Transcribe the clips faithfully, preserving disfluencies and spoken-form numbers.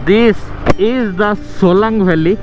this is the Solang Valley.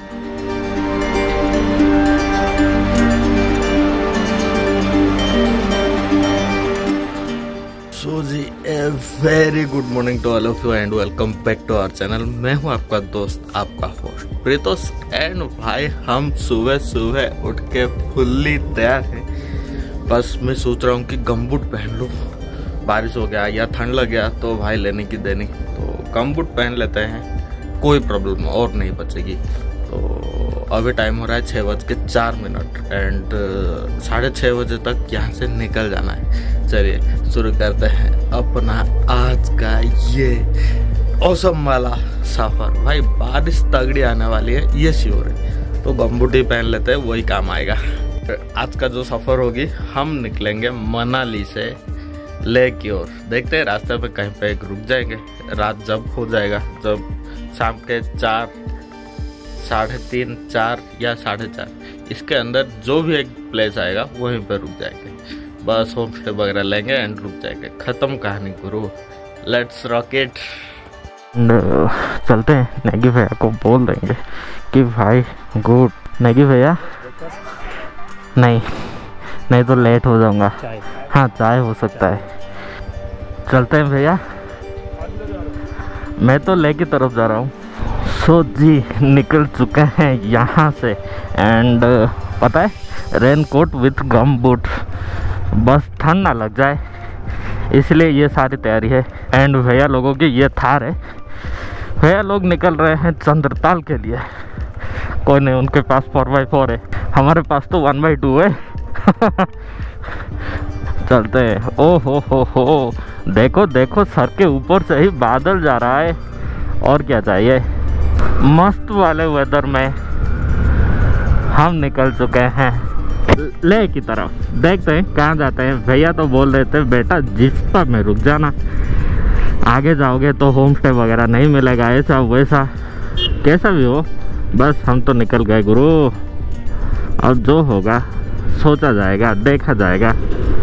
So जी a very good morning to all of you and welcome back to our channel. मैं हूं आपका दोस्त, आपका host Pritosh. And भाई हम सुबह सुबह उठ के फुल्ली तैयार हैं। बस मैं सोच रहा हूं कि गमबूट पहन लूं, बारिश हो गया या ठंड लग गया तो भाई लेने की देनी, तो गमबूट पहन लेते हैं, कोई प्रॉब्लम और नहीं बचेगी। तो अभी टाइम हो रहा है छः बज के चार मिनट एंड साढ़े छः बजे तक यहाँ से निकल जाना है। चलिए शुरू करते हैं अपना आज का ये औसम वाला सफ़र। भाई बारिश तगड़ी आने वाली है, ये श्योर है, तो गमबूट ही पहन लेते हैं, वही काम आएगा। आज का जो सफ़र होगी, हम निकलेंगे मनाली से लेह की ओर। देखते हैं रास्ते पे कहीं पे एक रुक जाएंगे। रात जब हो जाएगा, जब शाम के चार साढ़े तीन चार या साढ़े चार इसके अंदर जो भी एक प्लेस आएगा वहीं पे रुक जाएंगे। बस होम स्टे वगैरह लेंगे एंड रुक जाएंगे। खत्म कहानी गुरु, लेट्स रॉकेट। चलते हैं, नेगी भैया को बोल देंगे कि भाई गुड। नेगी भैया नहीं नहीं तो लेट हो जाऊंगा। हाँ चाय हो सकता है। चलते हैं भैया, मैं तो लेह की तरफ जा रहा हूँ। सो जी निकल चुके हैं यहाँ से एंड पता है rain coat with gum boot, बस ठंड ना लग जाए इसलिए ये सारी तैयारी है। एंड भैया लोगों की ये थार है, भैया लोग निकल रहे हैं चंद्रताल के लिए। कोई नहीं, उनके पास फोर बाई फोर है, हमारे पास तो वन बाई टू है। चलते हैं। ओ हो हो हो देखो देखो, सर के ऊपर से ही बादल जा रहा है, और क्या चाहिए। मस्त वाले वेदर में हम निकल चुके हैं लेह की तरफ। देखते हैं कहाँ जाते हैं। भैया तो बोल रहे थे बेटा जिस्पा में रुक जाना, आगे जाओगे तो होम स्टे वगैरह नहीं मिलेगा, ऐसा वैसा। कैसा भी हो, बस हम तो निकल गए गुरु। अब जो होगा सोचा जाएगा, देखा जाएगा।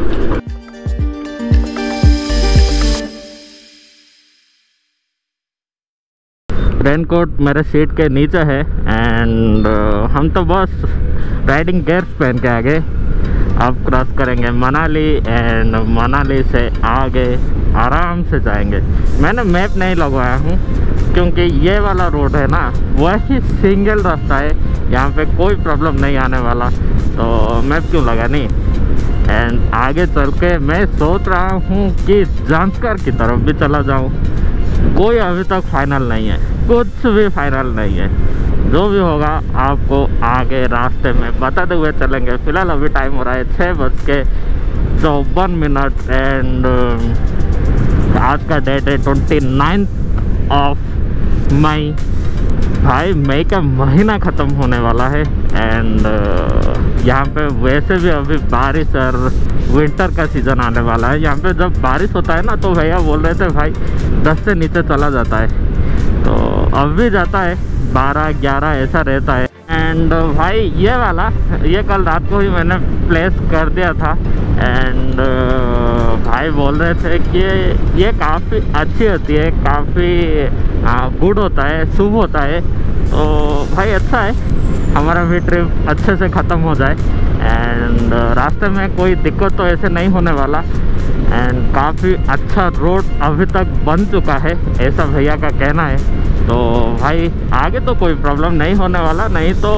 रेनकोट मेरे सीट के नीचे है एंड uh, हम तो बस राइडिंग गेयर्स पहन के आगे अब क्रॉस करेंगे मनाली एंड मनाली से आगे आराम से जाएंगे। मैंने मैप नहीं लगवाया हूँ क्योंकि ये वाला रोड है ना, वही सिंगल रास्ता है, यहाँ पे कोई प्रॉब्लम नहीं आने वाला, तो मैप क्यों लगा नहीं। एंड आगे चल के मैं सोच रहा हूँ कि जांस्कर की तरफ भी चला जाऊँ। कोई अभी तक फाइनल नहीं है, कुछ भी फाइनल नहीं है। जो भी होगा आपको आगे रास्ते में बताते हुए चलेंगे। फिलहाल अभी टाइम हो रहा है छः बज के चौवन मिनट एंड आज का डेट है ट्वेंटी नाइन्थ ऑफ मई। भाई मई का महीना ख़त्म होने वाला है एंड यहाँ पे वैसे भी अभी बारिश और विंटर का सीज़न आने वाला है। यहाँ पे जब बारिश होता है ना, तो भैया बोल रहे थे भाई दस से नीचे चला जाता है, तो अब भी जाता है बारह ग्यारह ऐसा रहता है। एंड भाई ये वाला ये कल रात को ही मैंने प्लेस कर दिया था एंड भाई बोल रहे थे कि ये काफ़ी अच्छी होती है, काफ़ी गुड होता है, शुभ होता है। तो भाई अच्छा है, हमारा भी ट्रिप अच्छे से ख़त्म हो जाए एंड रास्ते में कोई दिक्कत तो ऐसे नहीं होने वाला। एंड काफ़ी अच्छा रोड अभी तक बन चुका है, ऐसा भैया का कहना है। तो भाई आगे तो कोई प्रॉब्लम नहीं होने वाला, नहीं तो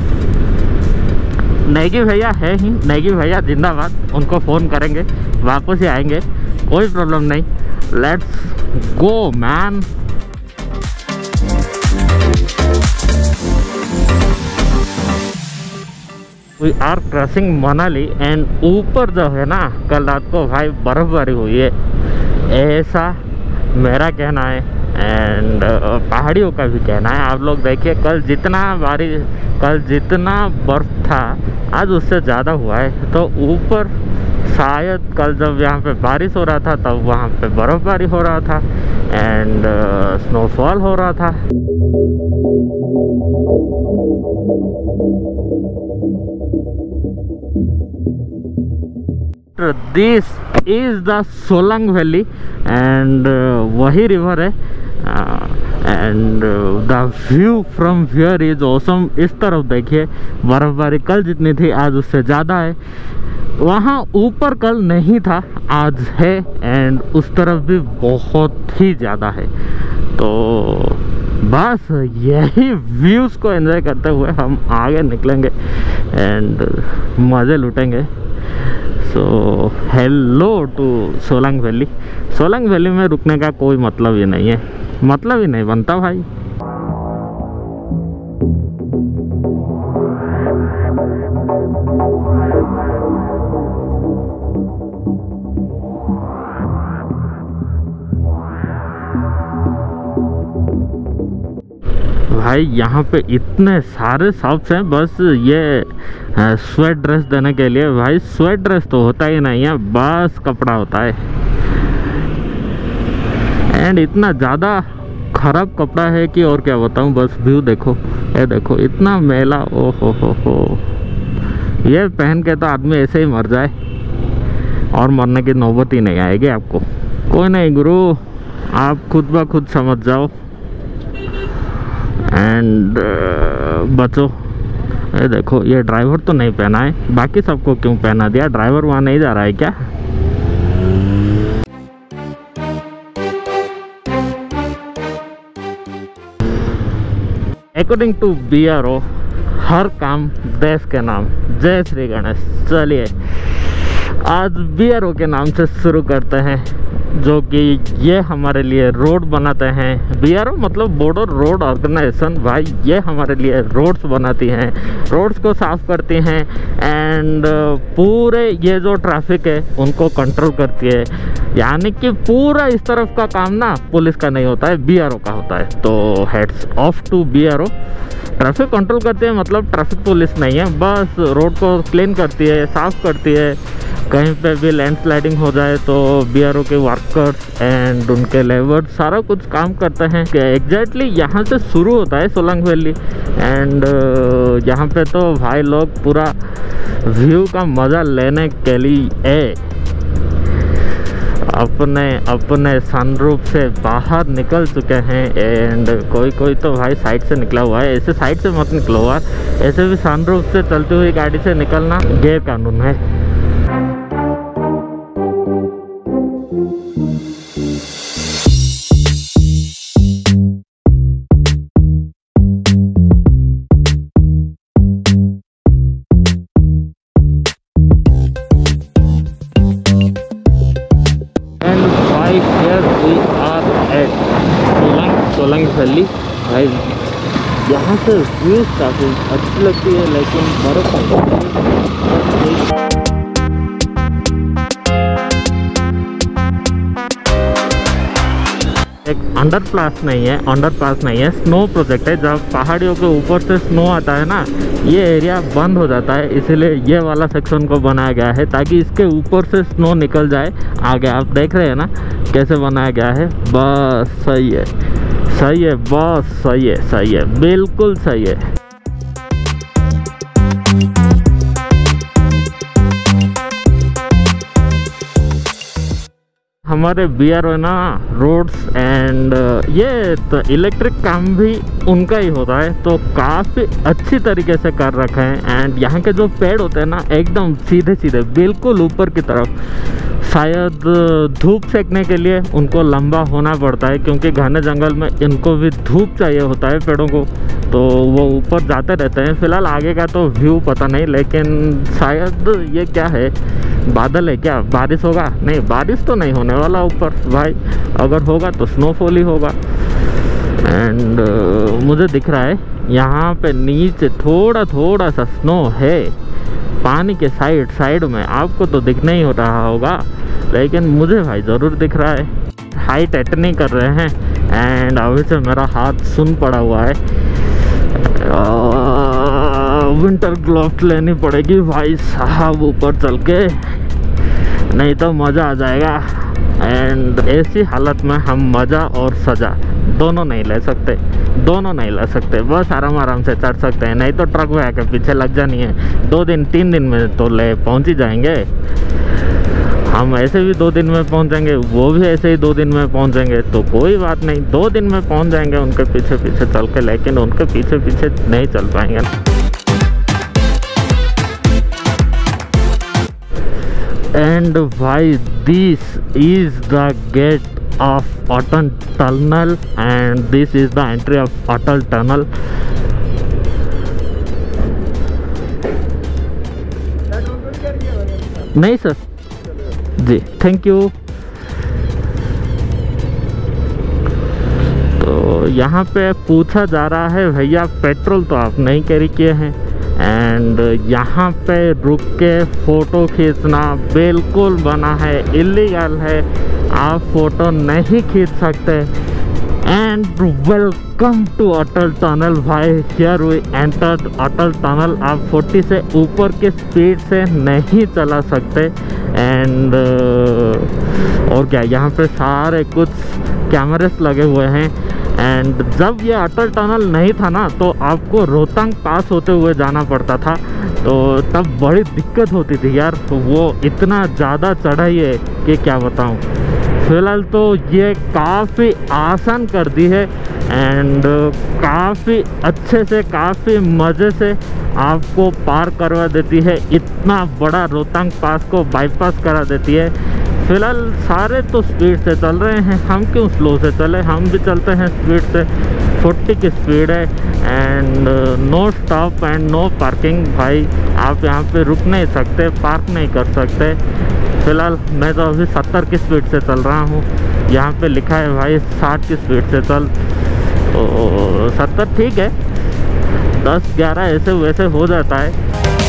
नेगी भैया है ही, नेगी भैया जिंदाबाद, उनको फ़ोन करेंगे वापस ही आएंगे, कोई प्रॉब्लम नहीं। Let's go man. We are crossing Manali and ऊपर जो है ना, कल रात को भाई बर्फबारी हुई है, ऐसा मेरा कहना है एंड पहाड़ियों का भी कहना है। आप लोग देखिए कल जितना बारिश, कल जितना बर्फ़ था आज उससे ज़्यादा हुआ है। तो ऊपर शायद कल जब यहाँ पे बारिश हो रहा था तब वहाँ पे बर्फ़बारी हो रहा था एंड स्नोफॉल हो रहा था। This is the Solang valley and वही रिवर है and the view from here is awesome. इस तरफ देखिए, बर्फबारी कल जितनी थी आज उससे ज़्यादा है। वहाँ ऊपर कल नहीं था, आज है, एंड उस तरफ भी बहुत ही ज़्यादा है। तो बस यही व्यूज़ को एंजॉय करते हुए हम आगे निकलेंगे एंड मज़े लूटेंगे। So hello to Solang valley. Solang valley में रुकने का कोई मतलब ही नहीं है, मतलब ही नहीं बनता भाई। भाई यहाँ पे इतने सारे शॉप्स हैं, बस ये स्वेट ड्रेस देने के लिए। भाई स्वेट ड्रेस तो होता ही नहीं है, बस कपड़ा होता है। एंड इतना ज़्यादा खराब कपड़ा है कि और क्या बताऊँ। बस व्यू देखो, ये देखो इतना मेला, ओ हो हो हो। ये पहन के तो आदमी ऐसे ही मर जाए और मरने की नौबत ही नहीं आएगी आपको। कोई नहीं गुरु, आप खुद ब खुद समझ जाओ एंड uh, बचो। ये देखो, ये ड्राइवर तो नहीं पहना है, बाकी सबको क्यों पहना दिया? ड्राइवर वहाँ नहीं जा रहा है क्या? According to B R O, हर काम देश के नाम। जय श्री गणेश। चलिए आज बी आर ओ के नाम से शुरू करते हैं, जो कि ये हमारे लिए रोड बनाते हैं। बी आर ओ मतलब बॉर्डर रोड ऑर्गेनाइजेशन। भाई ये हमारे लिए रोड्स बनाती हैं, रोड्स को साफ़ करती हैं एंड पूरे ये जो ट्रैफिक है उनको कंट्रोल करती है। यानी कि पूरा इस तरफ का काम ना पुलिस का नहीं होता है, बी आर ओ का होता है। तो hats off to B R O. Traffic control करती है मतलब ट्रैफिक पुलिस नहीं है, बस रोड को क्लीन करती है, साफ़ करती है। कहीं पे भी लैंडस्लाइडिंग हो जाए तो बी आर ओ के वर्कर्स एंड उनके लेबर सारा कुछ काम करते हैं। एग्जैक्टली यहाँ से शुरू होता है सोलांग वैली एंड यहाँ पे तो भाई लोग पूरा व्यू का मज़ा लेने के लिए अपने अपने सनरूफ से बाहर निकल चुके हैं। एंड कोई कोई तो भाई साइड से निकला हुआ है। ऐसे साइड से मत निकलो हुआ, ऐसे भी सनरूफ से चलती हुई गाड़ी से निकलना गैर कानून है। सोलांग वैली। भाई यहाँ से व्यूज काफ़ी अच्छी लगती है, लेकिन बर्फ एक अंडर पास नहीं है, अंडर पास नहीं है, स्नो प्रोजेक्ट है। जब पहाड़ियों के ऊपर से स्नो आता है ना, ये एरिया बंद हो जाता है, इसलिए ये वाला सेक्शन को बनाया गया है ताकि इसके ऊपर से स्नो निकल जाए आगे। आप देख रहे हैं ना कैसे बनाया गया है। बस सही है, सही है, बस सही है, सही है, बिल्कुल सही है। हमारे बी आर ओ ना रोड्स एंड ये तो इलेक्ट्रिक काम भी उनका ही होता है, तो काफ़ी अच्छी तरीके से कर रखे हैं। एंड यहाँ के जो पेड़ होते हैं ना एकदम सीधे सीधे बिल्कुल ऊपर की तरफ। शायद धूप सेकने के लिए उनको लंबा होना पड़ता है, क्योंकि घने जंगल में इनको भी धूप चाहिए होता है पेड़ों को, तो वो ऊपर जाते रहते हैं। फिलहाल आगे का तो व्यू पता नहीं, लेकिन शायद ये क्या है, बादल है क्या, बारिश होगा? नहीं, बारिश तो नहीं होने वाला ऊपर भाई, अगर होगा तो स्नोफॉल ही होगा। एंड uh, मुझे दिख रहा है यहाँ पे नीचे थोड़ा थोड़ा सा स्नो है पानी के साइड साइड में। आपको तो दिखना ही हो रहा होगा, लेकिन मुझे भाई ज़रूर दिख रहा है। हाइट एटनिंग कर रहे हैं एंड अभी से मेरा हाथ सुन पड़ा हुआ है। विंटर ग्लोव्स लेनी पड़ेगी भाई साहब ऊपर चल के, नहीं तो मज़ा आ जाएगा। एंड ऐसी हालत में हम मज़ा और सज़ा दोनों नहीं ले सकते, दोनों नहीं ले सकते। बस आराम आराम से चढ़ सकते हैं, नहीं तो ट्रक में आके पीछे लग जानी है। दो दिन तीन दिन में तो ले पहुंच ही जाएंगे। हम ऐसे भी दो दिन में पहुंचेंगे, वो भी ऐसे ही दो दिन में पहुंचेंगे, तो कोई बात नहीं, दो दिन में पहुंच जाएंगे उनके पीछे पीछे चल के, लेकिन उनके पीछे पीछे नहीं चल पाएंगे। एंड भाई this is the gate of Atal tunnel and this is the entry of Atal tunnel. नहीं सर जी, थैंक यू। तो यहाँ पे पूछा जा रहा है भैया पेट्रोल तो आप नहीं कैरी किए हैं, एंड यहाँ पे रुक के फ़ोटो खींचना बिल्कुल मना है, इलीगल है, आप फ़ोटो नहीं खींच सकते। And welcome to Atal tunnel भाई, here we entered Atal tunnel. आप चालीस से ऊपर के स्पीड से नहीं चला सकते। एंड uh, और क्या, यहाँ पे सारे कुछ कैमरेस लगे हुए हैं। एंड जब ये अटल टनल नहीं था ना, तो आपको रोहतांग पास होते हुए जाना पड़ता था, तो तब बड़ी दिक्कत होती थी यार। वो इतना ज़्यादा चढ़ाई है कि क्या बताऊँ। फिलहाल तो ये काफ़ी आसान कर दी है एंड काफ़ी अच्छे से, काफ़ी मज़े से आपको पार करवा देती है। इतना बड़ा रोहतांग पास को बाईपास करा देती है। फिलहाल सारे तो स्पीड से चल रहे हैं, हम क्यों स्लो से चले, हम भी चलते हैं स्पीड से। चालीस की स्पीड है and no stop and no parking. भाई आप यहाँ पे रुक नहीं सकते, पार्क नहीं कर सकते। फिलहाल मैं तो अभी सत्तर की स्पीड से चल रहा हूँ। यहाँ पे लिखा है भाई साठ की स्पीड से चल, तो सत्तर ठीक है, दस ग्यारह ऐसे वैसे हो जाता है।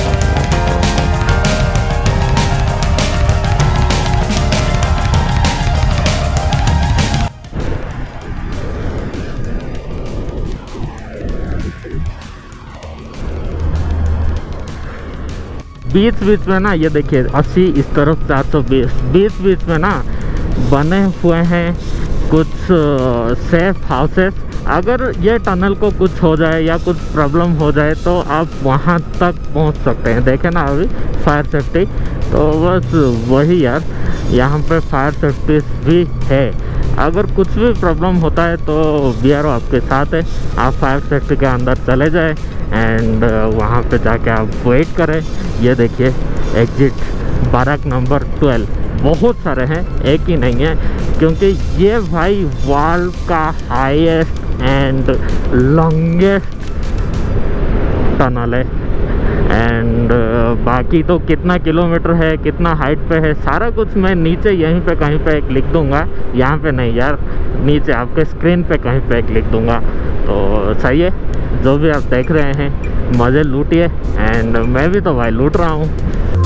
बीच बीच में ना ये देखिए अस्सी, इस तरफ चार सौ बीस, बीच बीच में ना बने हुए हैं कुछ सेफ हाउसेस। अगर ये टनल को कुछ हो जाए या कुछ प्रॉब्लम हो जाए तो आप वहाँ तक पहुँच सकते हैं। देखें ना अभी फायर सेफ्टी, तो बस वही यार, यहाँ पे फायर सेफ्टी भी है। अगर कुछ भी प्रॉब्लम होता है तो बी आर ओ आपके साथ है। आप फायर सेफ्टी के अंदर चले जाए एंड वहाँ पे जाके आप वेट करें। ये देखिए एग्जिट बारक नंबर ट्वेल्व, बहुत सारे हैं, एक ही नहीं है, क्योंकि ये भाई वर्ल्ड का हाईएस्ट एंड लॉन्गेस्ट टनल है। एंड uh, बाकी तो कितना किलोमीटर है, कितना हाइट पे है, सारा कुछ मैं नीचे यहीं पे कहीं पे एक लिख दूंगा। यहाँ पे नहीं यार, नीचे आपके स्क्रीन पे कहीं पे एक लिख दूंगा। तो सही है, जो भी आप देख रहे हैं मज़े लूटिए एंड मैं भी तो भाई लूट रहा हूँ।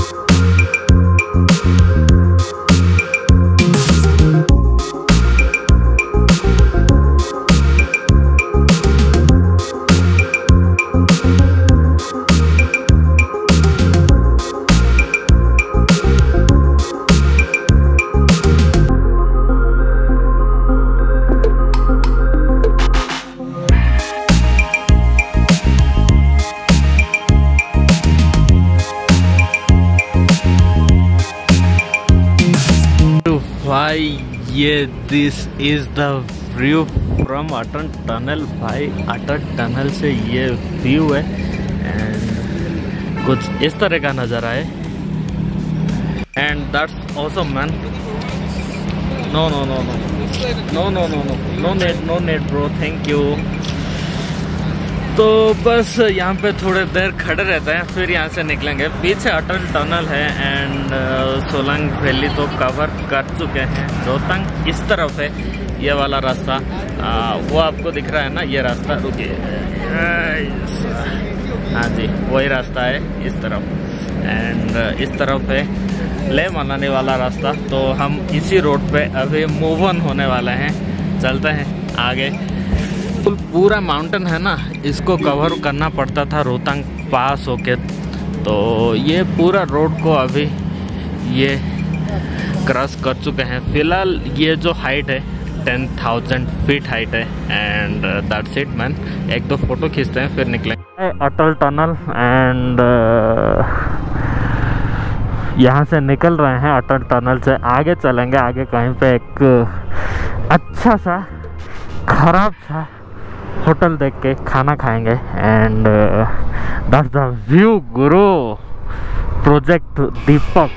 भाई ये this is the view from Atal tunnel. भाई अटल टनल से ये व्यू है एंड कुछ इस तरह का नज़ारा है। And that's awesome man. No no no no no no no no no net no net bro, thank you. तो बस यहाँ पे थोड़े देर खड़े रहते हैं, फिर यहाँ से निकलेंगे। पीछे अटल टनल है एंड सोलांग वैली तो कवर कर चुके हैं। रोहतांग इस तरफ है, ये वाला रास्ता, वो आपको दिख रहा है ना, ये रास्ता, रुकिए, हाँ जी वही रास्ता है इस तरफ। एंड इस तरफ है ले मनाली वाला रास्ता। तो हम इसी रोड पे अभी मूव ऑन होने वाले हैं, चलते हैं आगे। पूरा माउंटेन है ना, इसको कवर करना पड़ता था रोहतांग पास होके। तो ये पूरा रोड को अभी ये क्रॉस कर चुके हैं। फिलहाल ये जो हाइट है टेन थाउजेंड फीट हाइट है एंड दैट्स इट मैन। एक दो फोटो खींचते हैं फिर निकलेंगे। अटल टनल एंड यहाँ से निकल रहे हैं अटल टनल से, आगे चलेंगे। आगे कहीं पे एक अच्छा सा खराब सा होटल देख के खाना खाएंगे। And that's the view guru. Project Deepak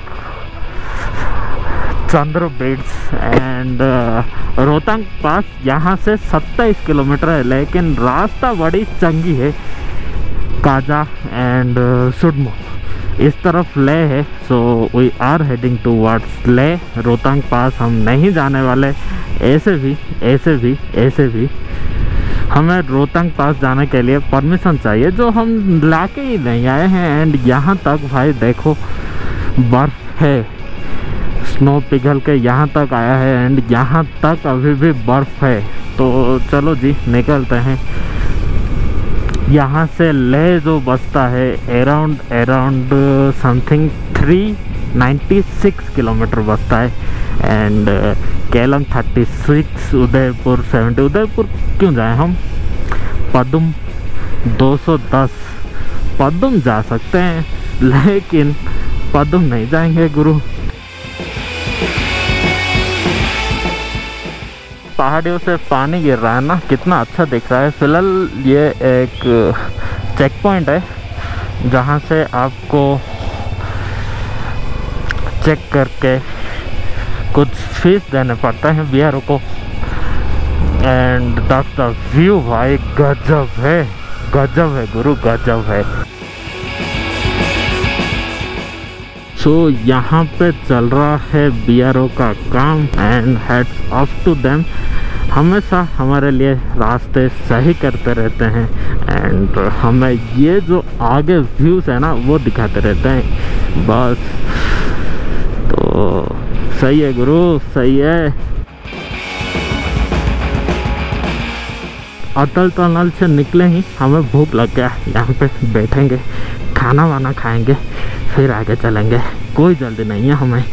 Chandra ब्रिड्स एंड रोहतांग पास यहाँ से सत्ताईस किलोमीटर है, लेकिन रास्ता बड़ी चंगी है। काजा एंड सुडमो इस तरफ ले है, so we are heading towards Leh. Rohtang पास हम नहीं जाने वाले, ऐसे भी ऐसे भी ऐसे भी हमें रोहतांग पास जाने के लिए परमिशन चाहिए, जो हम लाके ही नहीं आए हैं। एंड यहाँ तक भाई देखो बर्फ़ है, स्नो पिघल के यहाँ तक आया है एंड यहाँ तक अभी भी बर्फ़ है। तो चलो जी निकलते हैं। यहाँ से ले जो बसता है around around something three ninety six kilometre बसता है। And Keylong thirty six, Udaipur seventy. Udaipur क्यों जाएं हम? पदुम दो सौ दस, पदुम जा सकते हैं, लेकिन पदुम नहीं जाएंगे गुरु। पहाड़ियों से पानी गिर रहा है ना, कितना अच्छा दिख रहा है। फिलहाल ये एक चेक पॉइंट है जहाँ से आपको चेक करके कुछ फीस देने पड़ते हैं बिहार को। एंड दैट्स द व्यू भाई, गजब है, गजब है गुरु, गजब है। सो so, यहाँ पे चल रहा है बी आर ओ का काम and hats off to them. हमेशा हमारे लिए रास्ते सही करते रहते हैं एंड हमें ये जो आगे व्यूज़ है ना वो दिखाते रहते हैं बस। तो सही है गुरु, सही है। अटल टनल से निकले ही हमें भूख लग गया, यहाँ पे बैठेंगे, खाना वाना खाएंगे, फिर आगे चलेंगे। कोई जल्दी नहीं है हमें।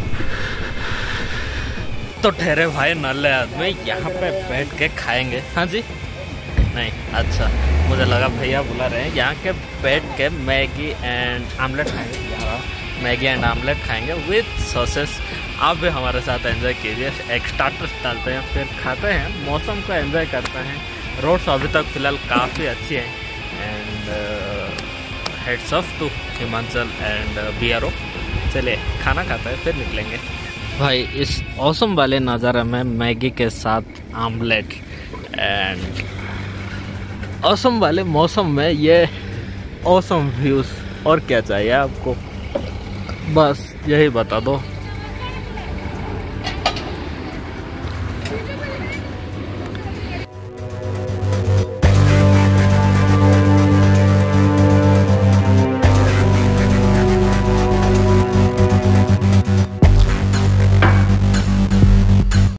तो ठहरे भाई नल्ले आदमी, यहाँ पे बैठ के खाएंगे। हाँ जी, नहीं अच्छा, मुझे लगा भैया बुला रहे हैं। यहाँ के बैठ के मैगी एंड आमलेट खाएंगे, मैगी एंड आमलेट खाएंगे विथ सॉसेस। आप भी हमारे साथ एंजॉय कीजिए। एक स्टार्टर्स डालते हैं, फिर खाते हैं, मौसम को एंजॉय करते हैं। रोड्स अभी तक फ़िलहाल काफ़ी अच्छी हैं and hats off to Himachal and B R O. चलिए खाना खाते हैं, फिर निकलेंगे। भाई इस औसम वाले नज़ारे में मैगी के साथ आमलेट एंड औसम वाले मौसम में ये औसम व्यूज़, और क्या चाहिए आपको? बस यही बता दो।